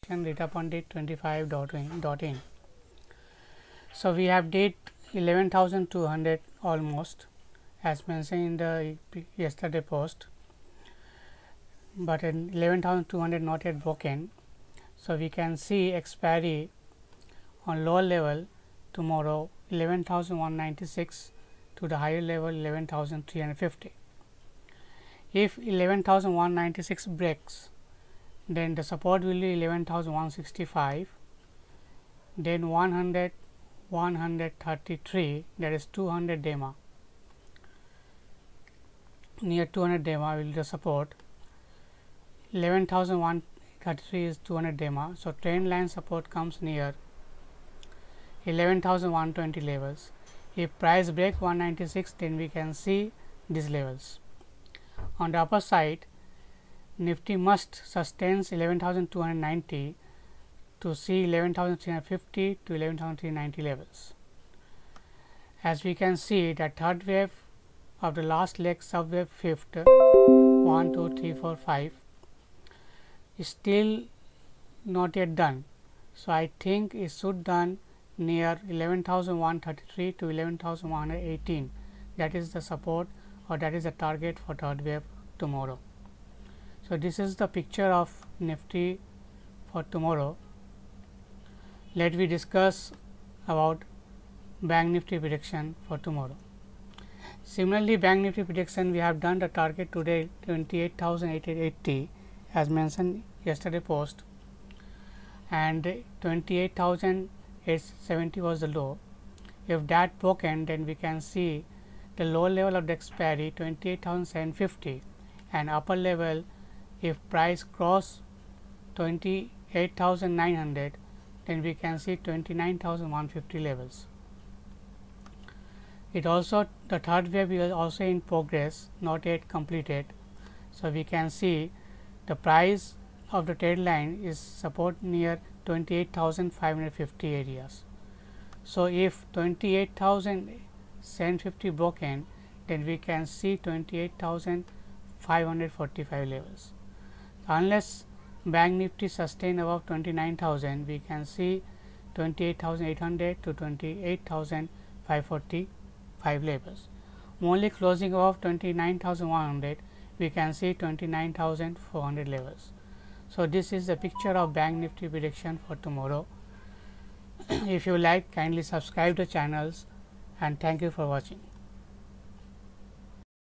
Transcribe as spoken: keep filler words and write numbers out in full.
Rita Pandit twenty-five dot in. So we have did eleven thousand two hundred almost as mentioned in the yesterday post, but in eleven thousand two hundred not yet broken. So we can see expiry on lower level tomorrow eleven thousand one hundred ninety-six to the higher level eleven thousand three hundred fifty. If eleven thousand one hundred ninety-six breaks, then the support will be eleven thousand one hundred sixty-five, then one hundred, one hundred thirty-three, that is two hundred D E M A, near two hundred D E M A will be the support. Eleven thousand one hundred thirty-three is two hundred D E M A, so trend line support comes near eleven thousand one hundred twenty levels. If price break one hundred ninety-six, then we can see these levels. On the upper side, Nifty must sustain eleven thousand two hundred ninety to see eleven thousand three hundred fifty to eleven thousand three hundred ninety levels. As we can see, the third wave of the last leg subwave fifth one, two, three, four, five is still not yet done. So I think it should done near eleven thousand one hundred thirty-three to eleven thousand one hundred eighteen. That is the support or that is the target for third wave tomorrow. So this is the picture of Nifty for tomorrow. Let me discuss about Bank Nifty prediction for tomorrow. Similarly, Bank Nifty prediction, we have done the target today twenty-eight thousand eight hundred eighty as mentioned yesterday post, and twenty-eight thousand eight hundred seventy was the low. If that broken, then we can see the lower level of the expiry twenty-eight thousand seven hundred fifty and upper level if price cross twenty-eight thousand nine hundred, then we can see twenty-nine thousand one hundred fifty levels. It also, the third wave is also in progress, not yet completed. So we can see the price of the trend line is support near twenty-eight thousand five hundred fifty areas. So if twenty-eight thousand seven hundred fifty broken, then we can see twenty-eight thousand five hundred forty-five levels. Unless Bank Nifty sustain above twenty-nine thousand, we can see twenty-eight thousand eight hundred to twenty-eight thousand five hundred forty-five levels. Only closing above twenty-nine thousand one hundred, we can see twenty-nine thousand four hundred levels. So this is the picture of Bank Nifty prediction for tomorrow. If you like, kindly subscribe the channels, and thank you for watching.